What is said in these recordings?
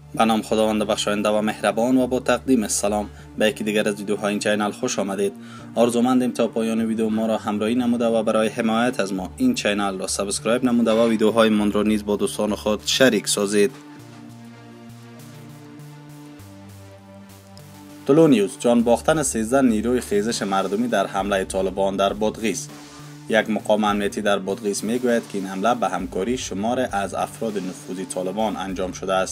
به نام خداوند بخشاینده و مهربان و با تقدیم سلام به یکی دیگر از ویدیوهای این چینل خوش آمدید. آرزومندیم تا پایان ویدیو ما را همراهی نموده و برای حمایت از ما این چینل را سابسکرایب نموده و ویدیوهای من را نیز با دوستان خود شریک سازید. طلوع نیوز: جان باختن 13 نیروی خیزش مردمی در حمله طالبان در بادغیس. یک مقام امنیتی در بادغیس میگوید که این حمله به همکاری شمار از افراد نفوذی طالبان انجام شده است.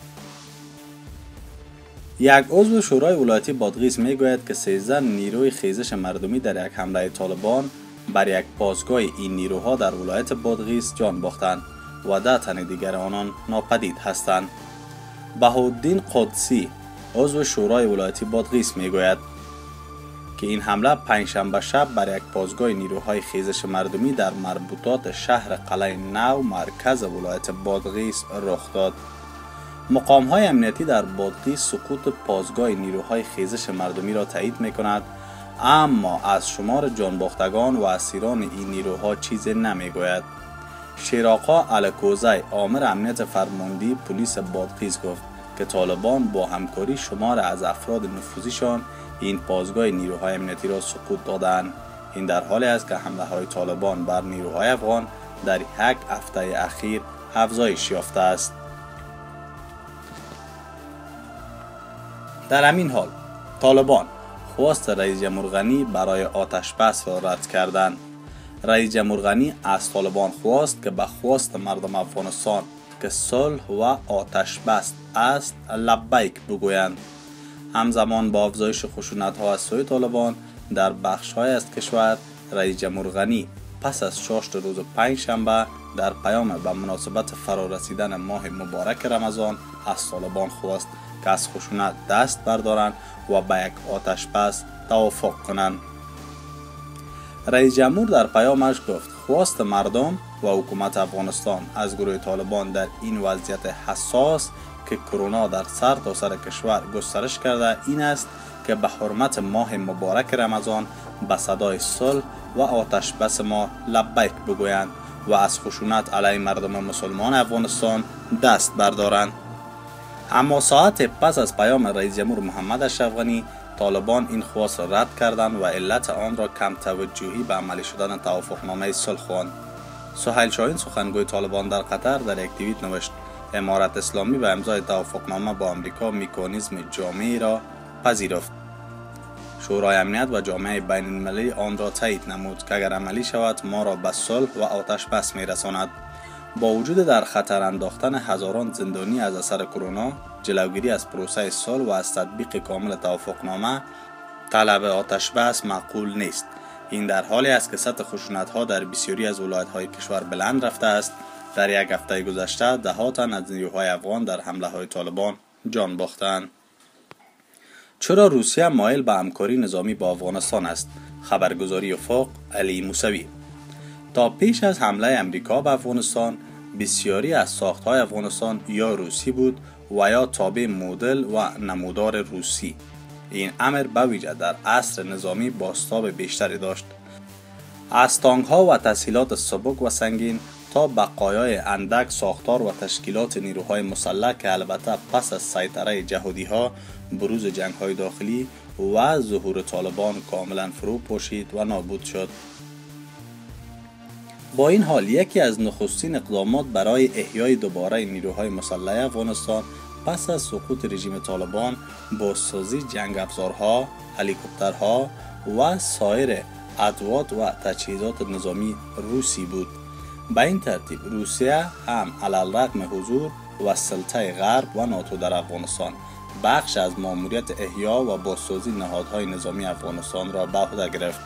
یک عضو شورای ولایتی بادغیس میگوید که 13 نیروی خیزش مردمی در یک حمله طالبان بر یک پاسگاه این نیروها در ولایت بادغیس جان باختند و 10 تن دیگر آنان ناپدید هستند. بهاءالدین قدسی عضو شورای ولایتی بادغیس میگوید که این حمله پنجشنبه شب بر یک پاسگاه نیروهای خیزش مردمی در مربوطات شهر قلعه نو مرکز ولایت بادغیس رخ داد. مقام‌های امنیتی در بادغیس سقوط پاسگاه نیروهای خیزش مردمی را تایید می‌کند، اما از شمار جانباختگان و اسیران این نیروها چیزی نمی‌گوید. شیرآقا الکوزی آمر امنیت فرماندهی پلیس بادغیس گفت که طالبان با همکاری شمار از افراد نفوذیشان این پاسگاه نیروهای امنیتی را سقوط دادند. این در حالی است که حمله‌های طالبان بر نیروهای افغان در یک هفته اخیر افزایش یافته است. در همین حال طالبان خواست رئیس جمهور غنی برای آتش بس را رد کردند. رئیس جمهور غنی از طالبان خواست که به خواست مردم افغانستان که صلح و آتش بس است لبیک بگویند. همزمان با افزایش خشونت‌ها از سوی طالبان در بخش‌های از کشور، رئیس جمهور غنی پس از چاشت روز پنجشنبه در پیام به مناسبت فرارسیدن ماه مبارک رمضان از طالبان خواست که از خشونت دست بردارند و به یک آتش بس توافق کنند. رئیس جمهور در پیامش گفت خواست مردم و حکومت افغانستان از گروه طالبان در این وضعیت حساس که کرونا در سرتاسر کشور گسترش کرده این است که به حرمت ماه مبارک رمضان به صدای صلح و آتش بس ما لبیک بگویند و از خشونت علیه مردم مسلمان افغانستان دست بردارند. اما ساعت پس از پیام رئیس جمهور محمد اشرف غنی، طالبان این خواست را رد کردند و علت آن را کم توجهی به عملی شدن توافقنامه صلح خواند. سهیل شاهین سخنگوی طالبان در قطر در یک توییت نوشت امارت اسلامی به امضای توافقنامه با آمریکا مکانیزم جامعی را پذیرفت. شورای امنیت و جامعه بین المللی آن را تایید نمود که اگر عملی شود ما را به صلح و آتش بس میرساند. با وجود در خطر انداختن هزاران زندانی از اثر کرونا، جلوگیری از پروسه صلح و از تطبیق کامل توافقنامه، طلب آتش بس معقول نیست. این در حالی است که سطح خشونت‌ها در بسیاری از ولایت‌های کشور بلند رفته است. در یک هفته گذشته 10 تن از نیروهای افغان در حمله‌های طالبان جان باختند. چرا روسیه مایل به همکاری نظامی با افغانستان است؟ خبرگزاری افق علی موسوی. تا پیش از حمله امریکا به افغانستان، بسیاری از ساخت‌های افغانستان یا روسی بود و یا تابع مدل و نمودار روسی. این امر به ویژه در عصر نظامی بازتاب بیشتری داشت. از تانک‌ها و تسهیلات سبک و سنگین تا بقایای اندک ساختار و تشکیلات نیروهای مسلح که البته پس از سیطره جهادی‌ها، بروز جنگ‌های داخلی و ظهور طالبان کاملا فرو پاشید و نابود شد. با این حال یکی از نخستین اقدامات برای احیای دوباره نیروهای مسلح افغانستان پس از سقوط رژیم طالبان بازسازی جنگ افزارها، هلیکوپترها و سایر ادوات و تجهیزات نظامی روسی بود. به این ترتیب روسیه هم علی‌الرغم حضور و سلطه غرب و ناتو در افغانستان بخش از ماموریت احیا و بازسازی نهادهای نظامی افغانستان را به عهده گرفت.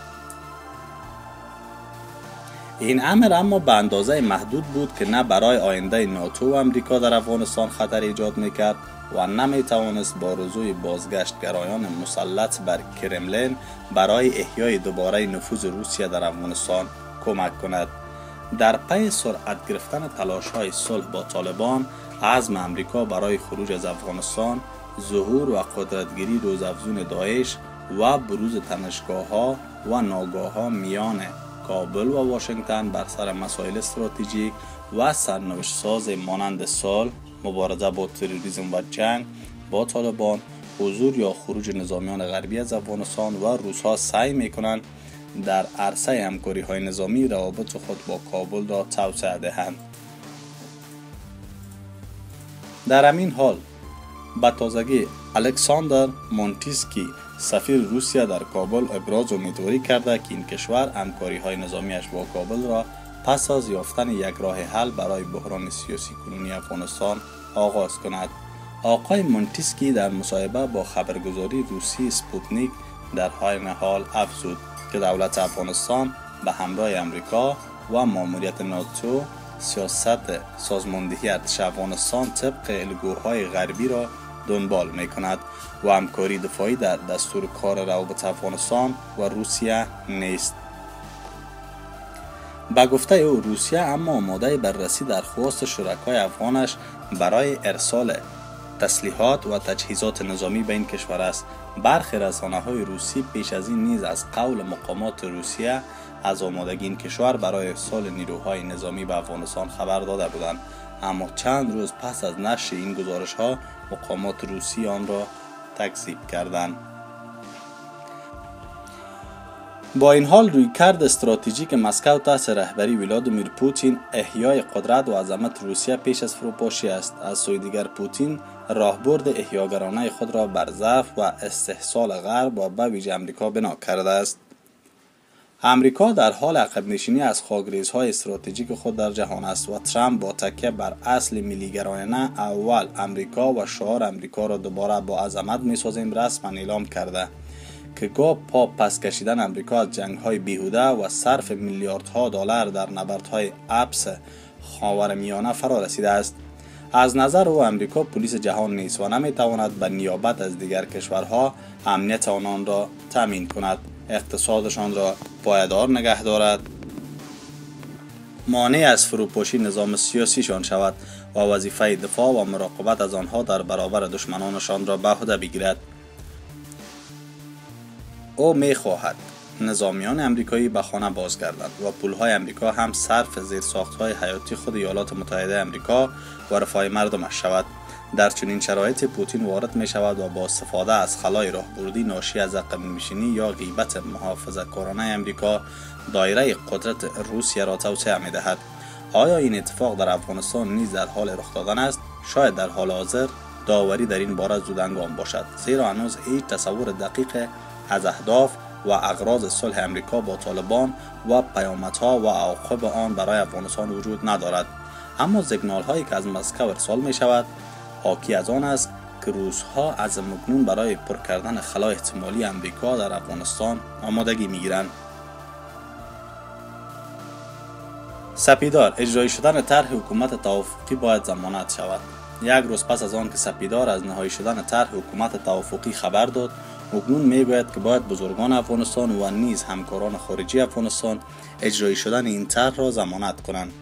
این امر اما به اندازه محدود بود که نه برای آینده ناتو و امریکا در افغانستان خطر ایجاد میکرد و نمیتوانست با رجوع بازگشتگرایان مسلط بر کرملین برای احیای دوباره نفوذ روسیه در افغانستان کمک کند. در پی سرعت گرفتن تلاش‌های صلح با طالبان، عزم امریکا برای خروج از افغانستان، ظهور و قدرتگیری روزافزون داعش و بروز تنشگاه‌ها و ناگاه‌ها میان کابل و واشنگتن بر سر مسائل استراتژیک و سرنوشت ساز مانند صلح، مبارزه با تروریسم و جنگ با طالبان، حضور یا خروج نظامیان غربی از افغانستان و روس‌ها سعی می‌کنند در عرصه همکاری‌های نظامی روابط خود با کابل را توسعه دهند. در همین حال به تازگی الکساندر مونتیسکی سفیر روسیه در کابل ابراز امیدواری کرده که این کشور همکاری‌های نظامیش با کابل را پس از یافتن یک راه حل برای بحران سیاسی کنونی افغانستان آغاز کند. آقای مونتیسکی در مصاحبه با خبرگزاری روسی سپوتنیک در این حال افزود که دولت افغانستان به همراه امریکا و ماموریت ناتو سیاست سازماندهی ارتش افغانستان طبق الگوهای غربی را دنبال می کند و همکاری دفاعی در دستور کار روابط افغانستان و روسیه نیست. به گفته او روسیه اما آماده بررسی درخواست شرکای افغانش برای ارسال تسلیحات و تجهیزات نظامی به این کشور است. برخی رسانه‌های روسی پیش از این نیز از قول مقامات روسیه از آمادگی این کشور برای ارسال نیروهای نظامی به افغانستان خبر داده بودند، اما چند روز پس از نشر این گزارش‌ها مقامات روسی آن را تکذیب کردند. با این حال رویکرد استراتژیک مسکو تحت رهبری ولادیمیر پوتین احیای قدرت و عظمت روسیه پیش از فروپاشی است. از سوی دیگر پوتین راهبرد احیاگرانه خود را بر ضعف و استحصال غرب و به ویژه امریکا بنا کرده است. امریکا در حال عقب نشینی از خاکریزهای استراتژیک خود در جهان است و ترامپ با تکیه بر اصل ملیگرایانه اول امریکا و شعار امریکا را دوباره با عظمت می‌سازیم رسما اعلام کرده که گاه پا پس کشیدن امریکا از جنگ‌های بیهوده و صرف میلیاردها دلار در نبردهای ابس خاورمیانه فرا رسیده است. از نظر او امریکا پلیس جهان نیست و نمی‌تواند به نیابت از دیگر کشورها امنیت آنان را تامین کند، اقتصادشان را پایدار نگه دارد، مانع از فروپاشی نظام سیاسیشان شود و وظیفه دفاع و مراقبت از آنها در برابر دشمنانشان را به عهده بگیرد. او می‌خواهد نظامیان امریکایی به خانه بازگردند و پولهای امریکا هم صرف زیرساخت‌های حیاتی خود ایالات متحده امریکا و رفاه مردمش شود. در چنین شرایط پوتین وارد می شود و با استفاده از خلای راهبردی ناشی از عقب نشینی یا غیبت محافظه‌کارانه امریکا دایره قدرت روسیه را توسعه می دهد. آیا این اتفاق در افغانستان نیز در حال رخ دادن است؟ شاید در حال حاضر داوری در این باره زودهنگام باشد، زیرا هنوز هیچ تصور دقیق از اهداف و اغراض صلح امریکا با طالبان و پیامدها و عواقب آن برای افغانستان وجود ندارد. اما سیگنال هایی که از مسکو ارسال می شود حاکی از آن است که روس‌ها از اکنون برای پر کردن خلا احتمالی امریکا در افغانستان آمادگی می‌گیرند. سپیدار اجرایی شدن طرح حکومت توافقی باید ضمانت شود. یک روز پس از آن که سپیدار از نهایی شدن طرح حکومت توافقی خبر داد، اکنون میگوید که باید بزرگان افغانستان و نیز همکاران خارجی افغانستان اجرایی شدن این طرح را ضمانت کنند.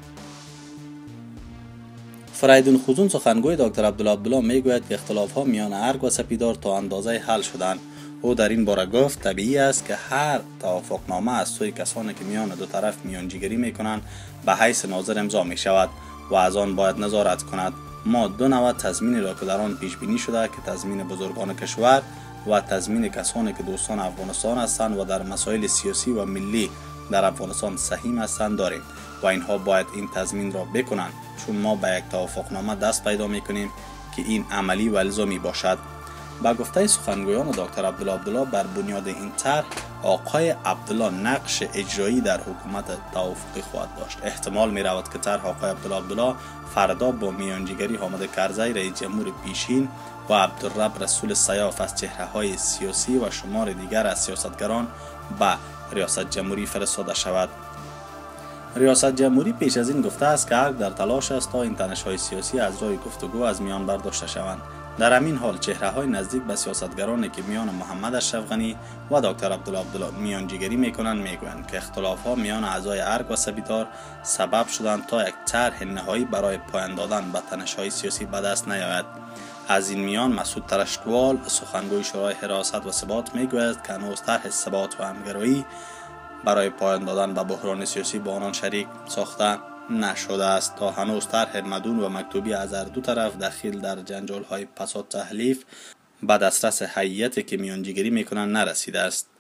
فریدون خوزون سخنگوی دکتر عبدالله میگوید که اختلاف‌ها میان ارگ و سپیدار تا اندازه حل شدند. او در این باره گفت طبیعی است که هر توافقنامه از سوی کسانی که میان دو طرف میانجیگری میکنند به حیث ناظر امضا می شود و از آن باید نظارت کند. ما دو نوع تضمین را که در آن پیش بینی شده که تضمین بزرگان کشور و تضمین کسانی که دوستان افغانستان هستند و در مسائل سیاسی و ملی در افغانستان سهیم هستند داریم و اینها باید این تضمین را بکنند، چون ما به یک توافقنامه دست پیدا میکنیم که این عملی و الزامی باشد. با گفته سخنگویان دکتر عبدالله بر بنیاد این طرح آقای عبدالله نقش اجرایی در حکومت توافقی خواهد داشت. احتمال می رود که طرح آقای عبدالله فردا با میانجیگری حامد کرزی رئیس جمهور پیشین و عبدالرب رسول سیاف از چهره‌های سیاسی و شمار دیگر از سیاستگران به ریاست جمهوری فرستاده شود. ریاست جمهوری پیش از این گفته است که ارگ در تلاش است تا این تنش‌های سیاسی از راه گفتگو از میان برداشته شوند. در همین حال چهره‌های نزدیک به سیاستگرانی که میان محمد اشرف غنی و دکتر عبدالله میانجیگری میکنند میگویند که اختلاف‌ها میان اعضای ارگ و سپیدار سبب شدند تا یک طرح نهایی برای پایان دادن به تنش‌های سیاسی به دست نیاید. از این میان مسعود ترشتوال سخنگوی شورای حراست و ثبات میگوید که هنوز طرح ثبات و همگرایی برای پایان دادن به بحران سیاسی با آنان شریک ساخته نشده است. تا هنوز طرح مدون و مکتوبی از هر دو طرف دخیل در جنجال های پسا تحلیف به دسترس هیئتی که میانجیگری میکنند نرسیده است.